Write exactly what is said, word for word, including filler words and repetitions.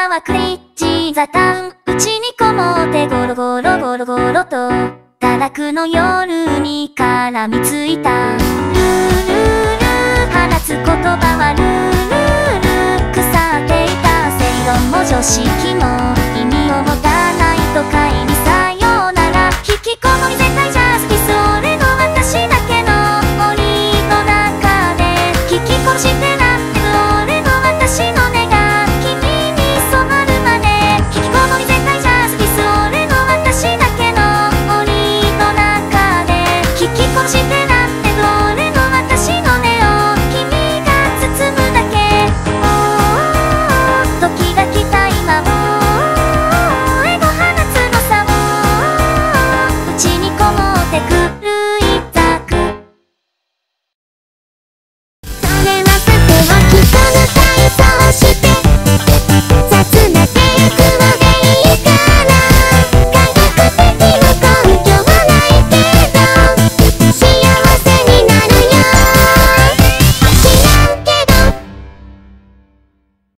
朝はクレイジーザタウン、うちにこもってゴロゴロゴロゴロと堕落の夜に絡みついた。ルールールー放つ言葉はルールールー腐っていた正論も常識も